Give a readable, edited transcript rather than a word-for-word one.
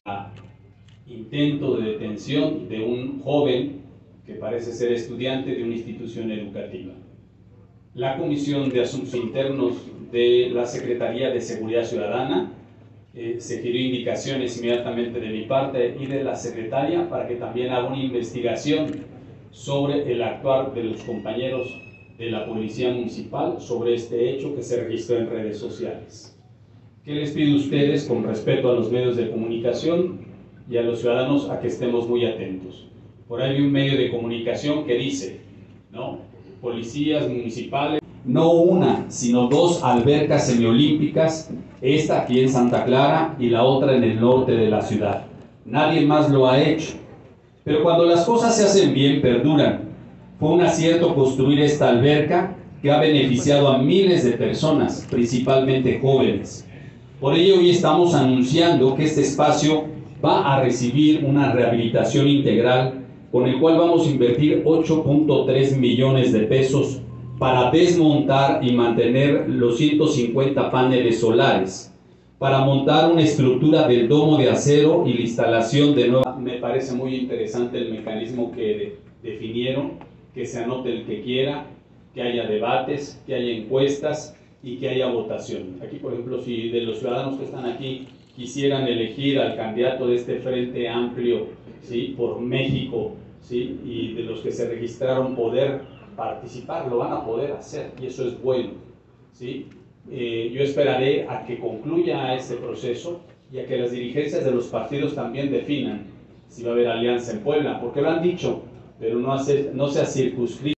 Intento de detención de un joven que parece ser estudiante de una institución educativa. La Comisión de Asuntos Internos de la Secretaría de Seguridad Ciudadana se giró indicaciones inmediatamente de mi parte y de la secretaria para que también haga una investigación sobre el actuar de los compañeros de la Policía Municipal sobre este hecho que se registró en redes sociales. ¿Qué les pido a ustedes con respeto a los medios de comunicación y a los ciudadanos a que estemos muy atentos? Por ahí hay un medio de comunicación que dice, ¿no? Policías municipales, no una, sino dos albercas semiolímpicas, esta aquí en Santa Clara y la otra en el norte de la ciudad. Nadie más lo ha hecho. Pero cuando las cosas se hacen bien, perduran. Fue un acierto construir esta alberca que ha beneficiado a miles de personas, principalmente jóvenes. Por ello, hoy estamos anunciando que este espacio va a recibir una rehabilitación integral con el cual vamos a invertir 8.3 millones de pesos para desmontar y mantener los 150 paneles solares, para montar una estructura del domo de acero y la instalación de nueva. Me parece muy interesante el mecanismo que definieron, que se anote el que quiera, que haya debates, que haya encuestas y que haya votación. Aquí, por ejemplo, si de los ciudadanos que están aquí quisieran elegir al candidato de este Frente Amplio, ¿sí?, por México, ¿sí?, y de los que se registraron poder participar, lo van a poder hacer, y eso es bueno, ¿sí? Yo esperaré a que concluya este proceso y a que las dirigencias de los partidos también definan si va a haber alianza en Puebla, porque lo han dicho, pero no se ha circunscrito.